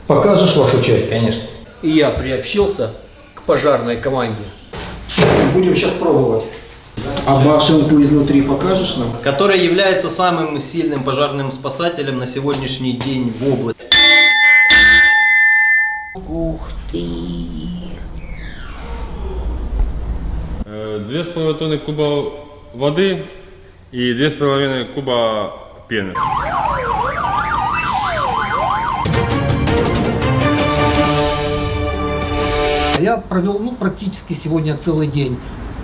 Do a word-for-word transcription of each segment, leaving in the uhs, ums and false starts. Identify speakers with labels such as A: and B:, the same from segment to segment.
A: Покажешь вашу часть?
B: Конечно.
A: И я приобщился к пожарной команде. Будем сейчас пробовать. А башенку изнутри покажешь нам?
B: Которая является самым сильным пожарным спасателем на сегодняшний день в области.
A: Ух ты!
C: Две с половиной тонны куба воды и две с половиной куба пены.
A: Я провел ну, практически сегодня целый день.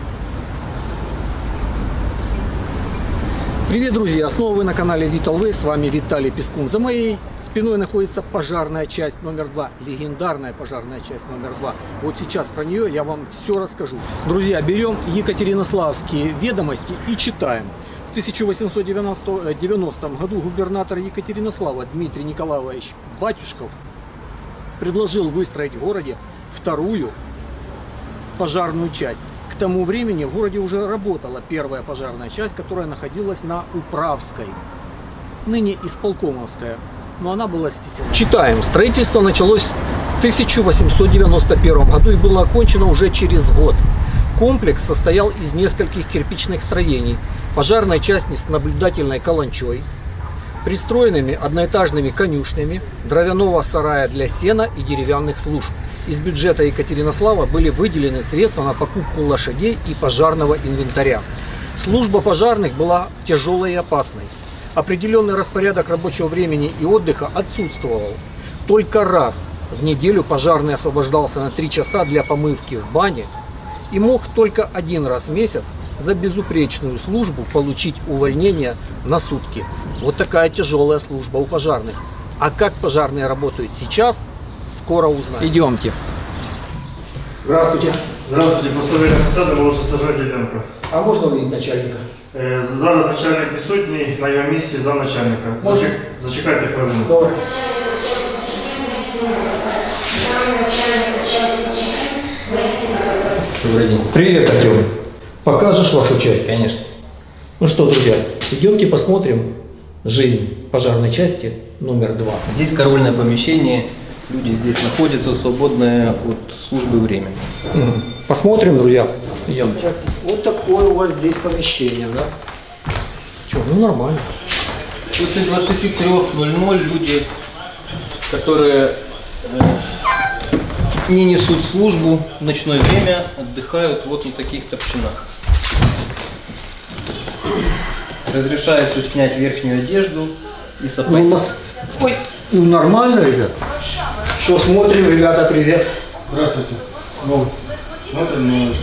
A: Привет, друзья! Снова вы на канале Vital Way. С вами Виталий Пескун. За моей спиной находится пожарная часть номер два. Легендарная пожарная часть номер два. Вот сейчас про нее я вам все расскажу. Друзья, берем екатеринославские ведомости и читаем. В тысяча восемьсот девяностом году губернатор Екатеринослава Дмитрий Николаевич Батюшков предложил выстроить в городе вторую пожарную часть. К тому времени в городе уже работала первая пожарная часть, которая находилась на Управской, ныне Исполкомовская, но она была снесена. Читаем. Строительство началось в тысяча восемьсот девяносто первом году и было окончено уже через год. Комплекс состоял из нескольких кирпичных строений, пожарной части с наблюдательной каланчой, пристроенными одноэтажными конюшнями, дровяного сарая для сена и деревянных служб. Из бюджета Екатеринослава были выделены средства на покупку лошадей и пожарного инвентаря. Служба пожарных была тяжелой и опасной. Определенный распорядок рабочего времени и отдыха отсутствовал. Только раз в неделю пожарный освобождался на три часа для помывки в бане и мог только один раз в месяц за безупречную службу получить увольнение на сутки. Вот такая тяжелая служба у пожарных. А как пожарные работают сейчас, скоро узнаем. Идемте. Здравствуйте.
D: Здравствуйте, постовий посади, молодший сержант Діденко.
A: А можна увидеть начальника?
D: Е, Зараз начальник відсутній, на його місці замначальника.
A: Може?
D: Зачекайте хвилину.
A: Добре.
B: Добрый день.
A: Привет, Артем. Покажешь вашу часть?
B: Конечно.
A: Ну что, друзья, идемте посмотрим жизнь пожарной части номер два.
B: Здесь караульное помещение. Люди здесь находятся, свободное от службы время.
A: Угу. Посмотрим, друзья. Идемте. Вот такое у вас здесь помещение, да? Че, ну нормально.
B: После двадцати трёх ноль-ноль люди, которые э, не несут службу в ночное время, отдыхают вот на таких топчинах. Разрешается снять верхнюю одежду и сапоги.
A: Ну, ой, ну нормально, ребят. Что, смотрим, ребята, привет.
D: Здравствуйте. Новости. Смотрим новости.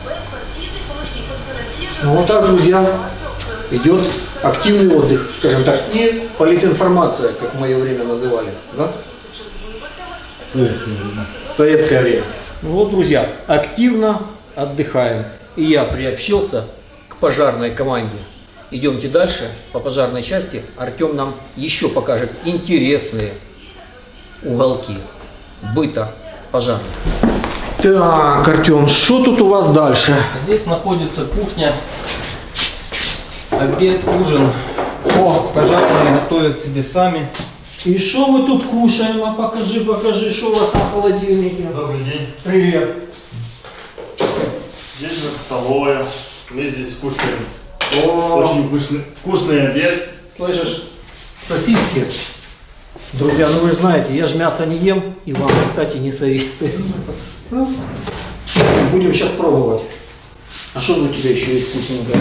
A: Ну вот так, друзья, идет активный отдых, скажем так, и политинформация, как в мое время называли, да?
D: Советское время.
A: Советское время. Ну вот, друзья, активно отдыхаем. И я приобщился к пожарной команде. Идемте дальше по пожарной части. Артем нам еще покажет интересные уголки быта пожарных. Так, Артем, что тут у вас дальше?
B: Здесь находится кухня, обед, ужин.
A: О,
B: Пожарные готовят себе сами.
A: и что мы тут кушаем? А покажи, покажи, что у вас на холодильнике.
D: Добрый день.
A: Привет.
D: Здесь же столовая. Мы здесь кушаем.
A: О,
D: Очень вкусный, вкусный обед.
A: слышишь, сосиски. Друзья, ну вы же знаете, я же мясо не ем, и вам, кстати, не советую. Будем сейчас пробовать. А что у тебя еще есть вкусненькое?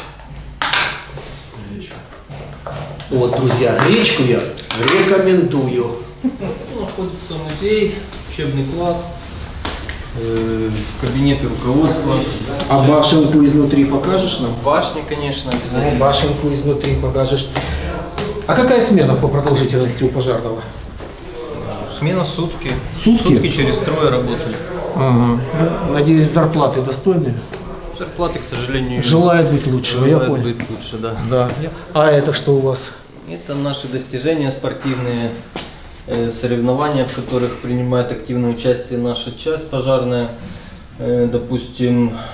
A: Вот, друзья, гречку я рекомендую.
B: Находится музей, учебный класс, э, кабинеты руководства.
A: А башенку изнутри покажешь нам?
B: Башни, конечно,
A: Ну,
B: обязательно.
A: башенку изнутри покажешь. А какая смена по продолжительности у пожарного?
B: Смена сутки.
A: Сутки?
B: Сутки через трое работают.
A: Ага. Ну, надеюсь, зарплаты достойные?
B: Зарплаты, к сожалению,
A: Желает быть лучше, я
B: желают
A: понял.
B: быть лучше, да.
A: Да. А это что у вас?
B: Это наши достижения спортивные, э, соревнования, в которых принимает активное участие наша часть пожарная. Э, допустим,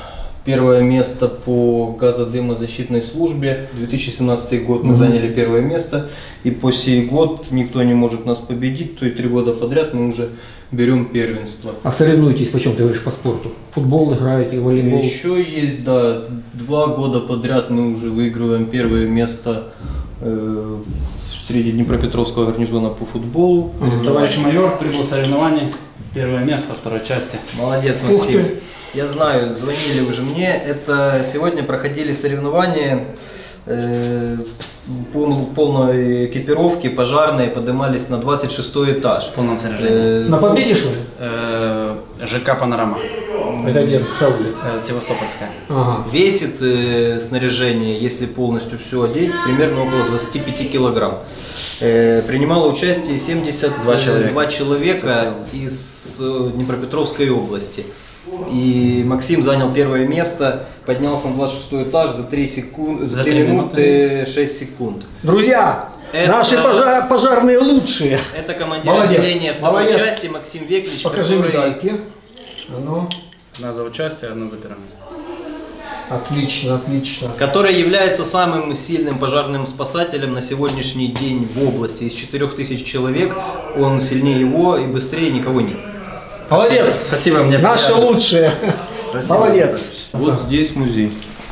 B: первое место по газодымозащитной службе. две тысячи семнадцатый год мы mm-hmm. заняли первое место. И по сей год никто не может нас победить. То есть три года подряд мы уже берем первенство.
A: А соревнуетесь, почем ты говоришь, по спорту? Футбол играете, волейбол?
B: Еще есть, да, два года подряд мы уже выигрываем первое место э, среди Днепропетровского гарнизона по футболу.
E: Mm-hmm. Товарищ майор, прибыл в соревнования. Первое место второй части.
B: Молодец, Максим. Я знаю, звонили уже мне. Это сегодня проходили соревнования э, пол, полной экипировки, пожарные, поднимались на двадцать шестой этаж.
E: В полном снаряжении.
B: Э,
A: На Победе, что ли?
E: Э, ЖК «Панорама».
A: Это где? Какая улица?
E: Э, Севастопольская.
A: Ага.
B: Весит э, снаряжение, если полностью все одеть, примерно около двадцати пяти килограмм. Э, принимало участие семьдесят два человека, два человека из э, Днепропетровской области. И Максим занял первое место, поднялся на двадцать шестой этаж за три, секунд... за три минуты шесть секунд.
A: Друзья, это... наши пожар... пожарные лучшие.
B: Это командир
A: Молодец.
B: отделения второй
A: Молодец.
B: части Максим Веклич.
A: Покажи
B: который...
A: медальки. Ну.
E: Одна за участие, одна за первое место.
A: Отлично, отлично.
B: Который является самым сильным пожарным спасателем на сегодняшний день в области. Из четырёх тысяч человек он сильнее его и быстрее никого нет.
A: Молодец!
E: Спасибо, мне
A: Наши
E: приятно.
A: лучшие.
E: Спасибо.
A: Молодец.
B: Вот здесь музей.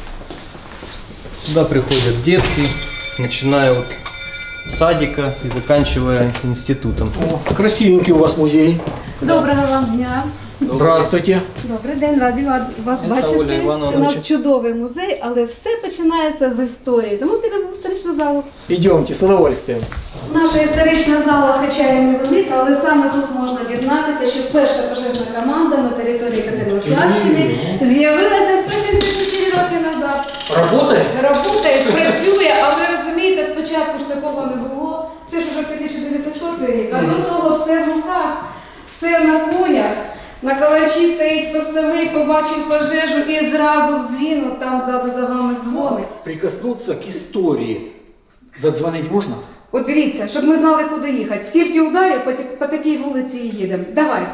B: Сюда приходят детки, начиная от садика и заканчивая институтом.
A: О, красивенький у вас музей.
F: Доброго вам дня.
A: Здравствуйте.
F: Добрий день, раді вас
B: Це
F: бачити.
B: Оля Івановна.
F: У нас чудовий музей, але все починається з історії. Тому підемо в історичну залу.
A: Идемте, с удовольствием.
F: Наша історична зала, хоча і невелика, але саме тут можна дізнатися, що перша пожежна команда на території Катеринославщини з'явилася сто сімдесят чотири роки назад.
A: Работает?
F: Работає, працює, але розумієте, спочатку ж такого не було. Це ж уже тисяча дев'ятсотий рік, а до того все в руках, все на конях. На калачі стоїть постовий, побачив пожежу і зразу в дзвін, от там ззаду за вами дзвонить.
A: Прикоснуться к истории. Задзвонить можно?
F: От дивіться, щоб ми знали, куди їхати. Скільки ударів по, ті- по такій вулиці і їдемо. Давайте.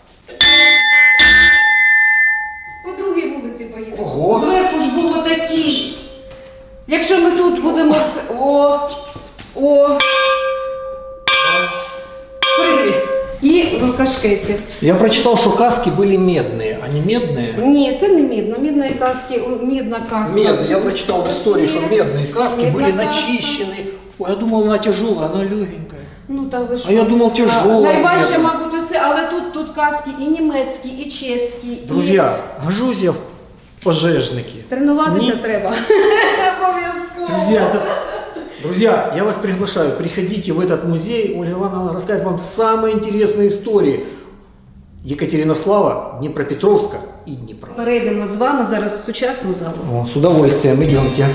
F: По другій вулиці поїдемо.
A: Ого.
F: Зверху ж було такі. Якщо ми тут будемо... в це- О! О! Три. І в кашкеті.
A: Я прочитал, что каски были медные. Они медные?
F: Ні, це не мідно. Мідної каски, о, мідна каска.
A: Медные. Я прочитал в истории, что медные каски
F: Медная
A: были
F: каска.
A: начищены. Ой, я думал, она тяжелая, она легенькая.
F: Ну, та ви що?
A: А я думав, тяжола.
F: Найважче, мабуть, оце, але тут, тут каски і німецькі, і чеські.
A: Друзья, гожусь я в пожежники.
F: І... Тренуватися
A: Ні.
F: треба. Обов'язково.
A: Друзья, это... Друзья, я вас приглашаю, приходите в этот музей. Ольга Ивановна расскажет вам самые интересные истории Екатеринослава, Днепропетровска и Днепра.
F: Перейдемо з вами зараз в сучасну залу.
A: О, с удовольствием, идемте.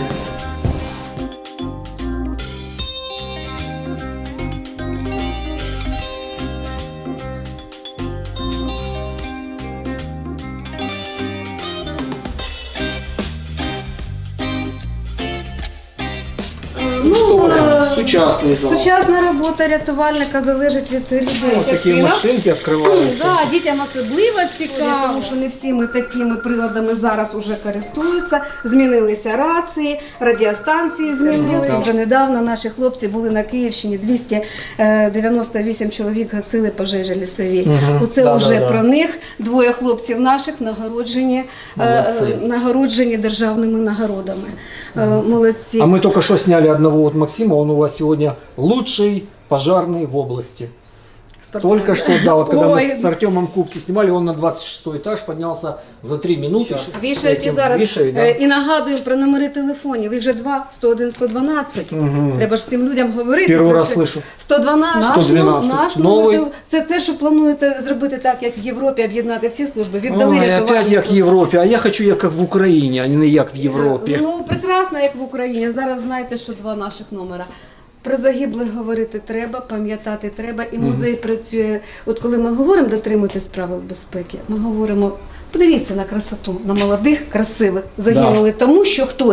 A: Ну, что вы там? Сучасный зал.
F: Сучасна робота рятувальника залежить від людей.
A: Вот такие
F: Частина.
A: машинки открываются.
F: Да, дітям особливо цікаво, тому що не всіми такими приладами зараз уже користуються. Змінилися рації, радіостанції змінилися. Вже недавно наші хлопці були на Київщині, двісті дев'яносто вісім чоловік гасили пожежі лісові.
A: Мгм.
F: Оце
A: Да,
F: вже
A: да, да.
F: про них. Двоє хлопців наших нагороджені, е,
A: Молодці.
F: нагороджені державними нагородами. Е, Молодці.
A: А мы только что сняли одного вот Максима, он у вас сегодня лучший пожарный в области.
F: Спортсмен.
A: Только что, да, вот когда
F: Ой.
A: мы с Артемом кубки снимали, он на двадцать шестой этаж поднялся за три минуты.
B: Сейчас.
F: Вішають і
A: Этим
F: зараз.
A: вішають, да.
F: Е, І нагадуємо про номери телефонів. Їх вже два, сто один, сто дванадцять.
A: Мгм.
F: Треба ж всім людям говорити.
A: Первый
F: про
A: раз
F: це.
A: слышу.
F: сто дванадцять.
A: сто дванадцять.
F: Наш
A: Новий.
F: номер. Це те, що планується зробити так, як в Європі, об'єднати всі служби. Віддали
A: Ой, опять
F: рятувальні
A: як в
F: служби.
A: Європі, а я хочу як в Україні, а не як в Європі.
F: Ну, прекрасно, як в Україні. Зараз знаєте, що два наших номера. Про загиблих говорити треба, пам'ятати треба, і музей працює. От коли ми говоримо дотримуйтесь правил безпеки, ми говоримо, подивіться на красоту, на молодих, красивих, загинули тому, що хтось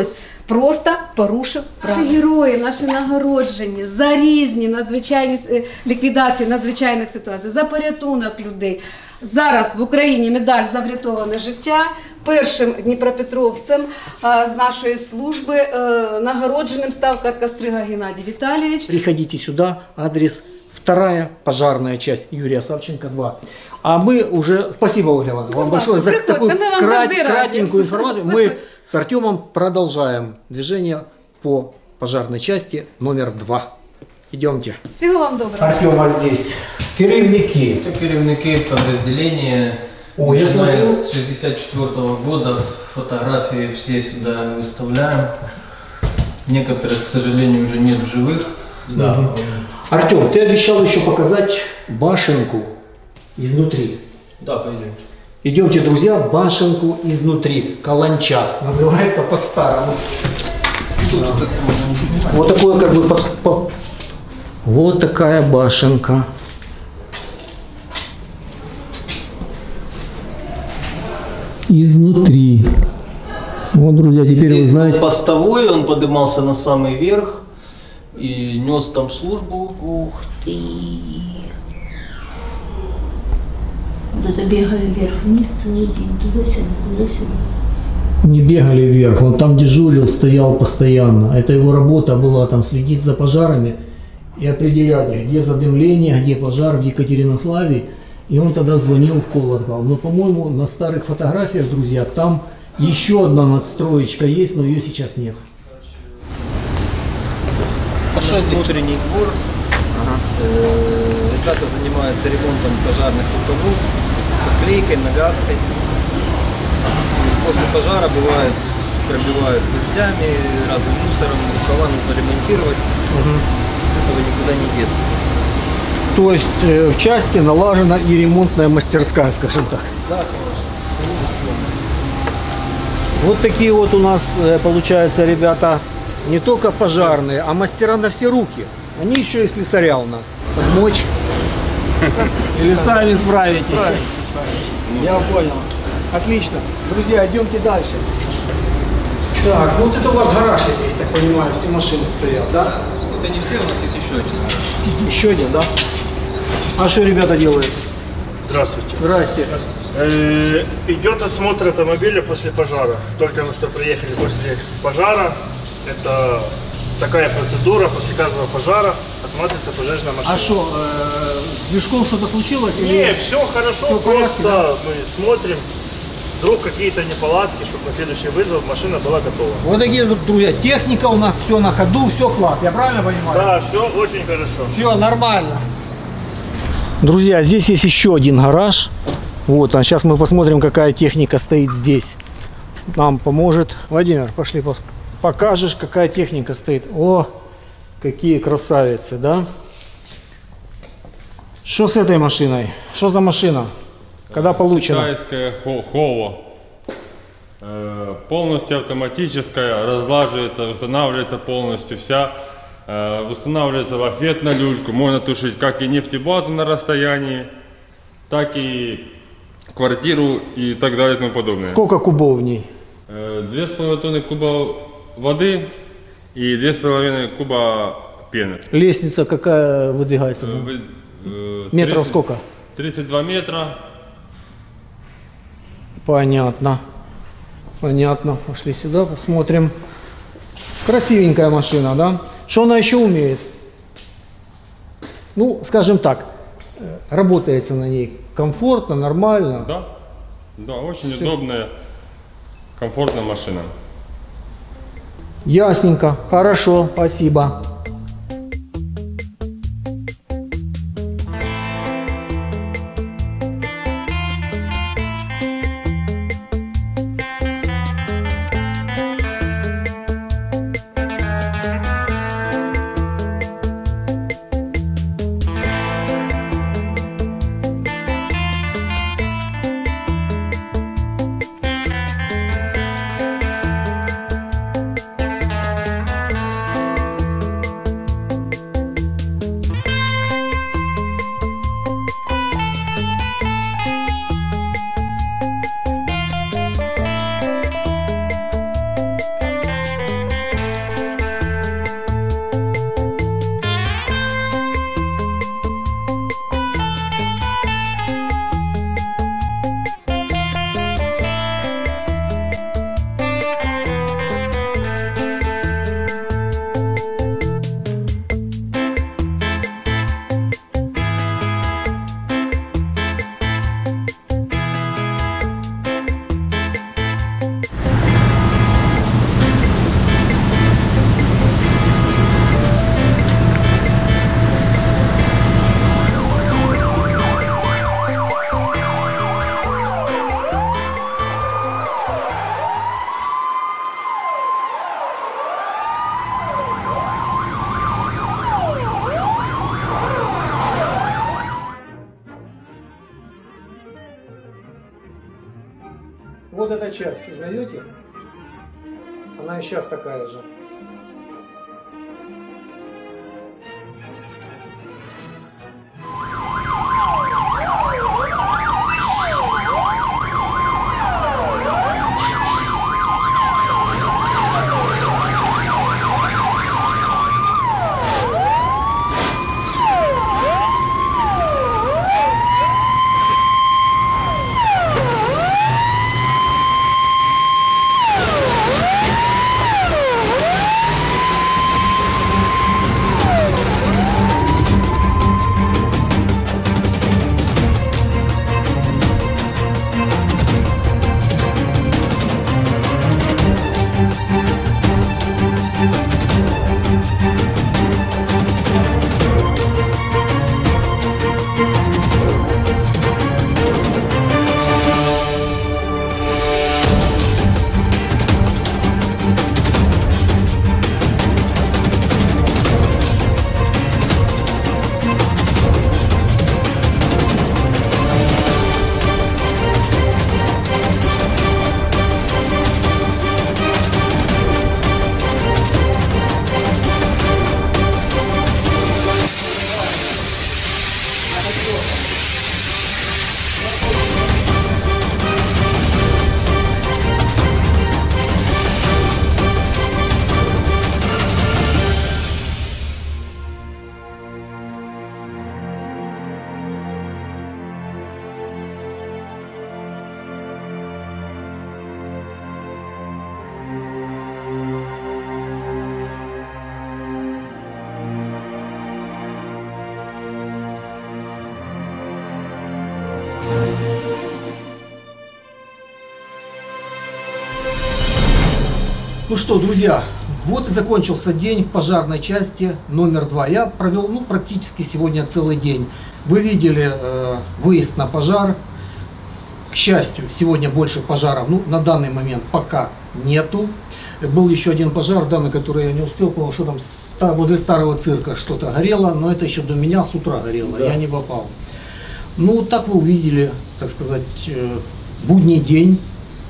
F: просто порушив право. Наші герої, наші нагороджені за різні надзвичайні е, ліквідації надзвичайних ситуацій, за порятунок людей. Зараз в Україні медаль за врятоване життя. Першим дніпропетровцем е, з нашої служби е, нагородженим став Каркастрига Геннадій Віталійович.
A: Приходите сюда, адрес вторая пожарная часть Юрия Савченко два. А мы уже, спасибо, Ольга Ивановна, вам большое за
F: приходьте,
A: такую
F: мы вам
A: крат-
F: завжди раді.
A: кратенькую информацию. Мы с Артемом продолжаем движение по пожарной части номер два. Идемте.
F: Всього вам доброго.
A: Артема здесь. Керівники.
B: Это керівники подразделения.
A: О, я
B: Начиная
A: смотрю.
B: с шестьдесят четвёртого года фотографии все сюда выставляем. Некоторых, к сожалению, уже нет в живых. Да.
A: Артем, ты обещал еще показать башенку изнутри.
B: Да, пойдем.
A: Идемте, друзья, башенку изнутри. Каланча. Называется по-старому. Вот такое как бы под- по- Вот такая башенка. Изнутри. Вот, друзья, теперь вы
B: Здесь
A: знаете.
B: был постовой, он поднимался на самый верх и нес там службу.
G: Ух ты! Вот это бегали вверх-вниз целый день, туда-сюда, туда-сюда.
A: Не бегали вверх, он там дежурил, стоял постоянно. Это его работа была, там следить за пожарами и определять, где задымление, где пожар в Екатеринославе. И он тогда звонил в колокол. Но, по-моему, на старых фотографиях, друзья, там еще одна надстроечка есть, но ее сейчас нет.
B: Пошел внутренний двор. Э, Ребята занимаются ремонтом пожарных руководств, подклейкой, навязкой. После пожара бывает, пробивают гвоздями, разным мусором, рукава нужно ремонтировать. Этого никуда не деться.
A: То есть э, в части налажена и ремонтная мастерская, скажем так.
B: Да, конечно.
A: Вот такие вот у нас, э, получается, ребята, не только пожарные, а мастера на все руки. Они еще и слесаря у нас. Помочь. Или сами справитесь. Я понял. Отлично. Друзья, идемте дальше. Так, ну вот это у вас гараж, я здесь так понимаю, все машины стоят, да?
B: Это не все, у нас есть еще один.
A: Еще один, да? А что ребята делают?
D: Здравствуйте.
A: Здрасте.
D: Э, Идет осмотр автомобиля после пожара. Только мы что приехали после пожара. Это такая процедура. После каждого пожара осматривается пожарная машина.
A: А что, с движком что-то случилось?
D: Не, все хорошо,
A: Всё в порядке,
D: просто мы смотрим. Вдруг какие-то неполадки, чтобы на следующий вызов машина была готова.
A: Вот такие вот, друзья, техника у нас все на ходу, все класс, я правильно понимаю?
D: Да, все очень хорошо.
A: Все нормально. Друзья, здесь есть еще один гараж. Вот, а сейчас мы посмотрим, какая техника стоит здесь. Нам поможет. Владимир, пошли пос- покажешь, какая техника стоит. О, какие красавицы, да? Что с этой машиной? Что за машина? Когда получена?
C: Китайская хо- Хово. Э, Полностью автоматическая, разлаживается, восстанавливается полностью вся. Э, Устанавливается лафет на люльку. Можно тушить как и нефтебазу на расстоянии, так и квартиру и так далее и тому подобное.
A: Сколько кубов в ней?
C: Э, Две с половиной тонны куба воды и две с половиной куба пены.
A: Лестница какая выдвигается?
C: Э, вы- э,
A: Метров
C: тридцать
A: сколько?
C: тридцать два метра.
A: Понятно. Понятно. Пошли сюда, посмотрим. Красивенькая машина, да? Что она еще умеет? Ну, скажем так, э, работается на ней комфортно, нормально.
C: Да, да, очень удобная, комфортная машина.
A: Ясненько. Хорошо, спасибо. Вот эта часть, узнаете? Она и сейчас такая же. Ну что, друзья, вот и закончился день в пожарной части номер два. Я провел ну, практически сегодня целый день. Вы видели э, выезд на пожар. К счастью, сегодня больше пожаров ну, на данный момент пока нету. Был еще один пожар, да, на который я не успел, потому что там возле старого цирка что-то горело, но это еще до меня с утра горело, да. Я не попал. Ну, так вы увидели, так сказать, э, будний день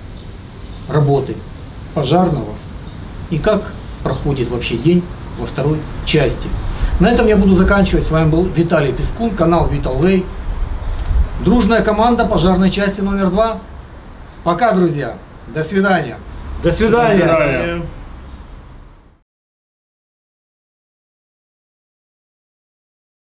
A: работы пожарного. И как проходит вообще день во второй части. На этом я буду заканчивать. С вами был Виталий Пискун, канал Vital Way. Дружная команда пожарной части номер два. Пока, друзья. До свидания.
D: До свидания. До свидания.